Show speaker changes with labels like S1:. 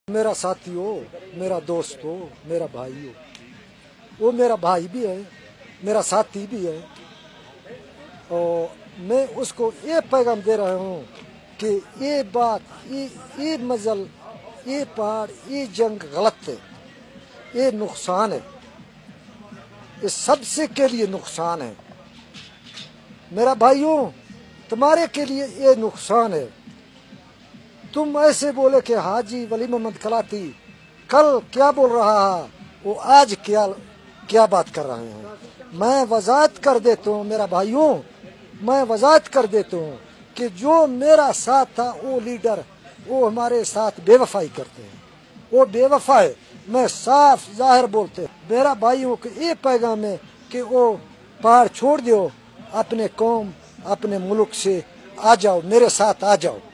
S1: मेरा साथी हो, मेरा दोस्त हो, मेरा भाई हो। वो मेरा भाई भी है, मेरा साथी भी है। और मैं उसको ये पैगाम दे रहा हूँ कि ये बात, ये मजल, ये पहाड़, ये जंग गलत है, ये नुकसान है, ये सबसे के लिए नुकसान है। मेरा भाइयों, तुम्हारे के लिए ये नुकसान है। तुम ऐसे बोले कि हाजी वली मोहम्मद कलाती कल क्या बोल रहा है, वो आज क्या बात कर रहे हैं। मैं वजाहत कर देता हूँ मेरा भाइयों, मैं वजाहत कर देता हूँ कि जो मेरा साथ था वो लीडर, वो हमारे साथ बेवफाई करते हैं, वो बेवफा है। मैं साफ जाहिर बोलते मेरा भाइयों को ये पैगाम है कि वो पहाड़ छोड़ दो, अपने कौम, अपने मुल्क से आ जाओ, मेरे साथ आ जाओ।